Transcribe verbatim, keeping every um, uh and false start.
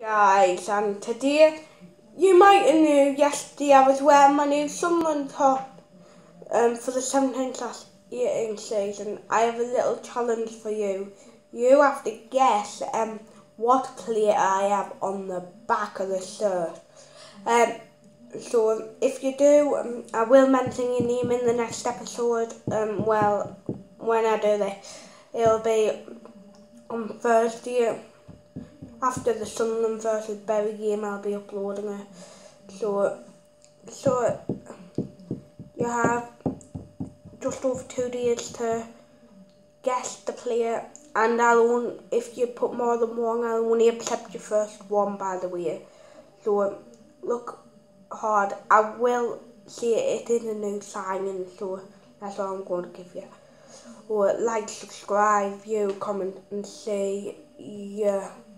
Guys, and today you might know yesterday I was wearing my new Sunderland top um, for the seventeen slash eighteen season. I have a little challenge for you. You have to guess um, what player I have on the back of the shirt. Um, so if you do, um, I will mention your name in the next episode. Um, well, when I do this, it'll be on Thursday. After the Sunderland versus Bury game, I'll be uploading it. So, so you have just over two days to guess the player, and I'll only, if you put more than one, I'll only accept your first one, by the way. So look hard. I will say it is a new signing, so that's all I'm going to give you. Or like, subscribe, view, comment, and say yeah.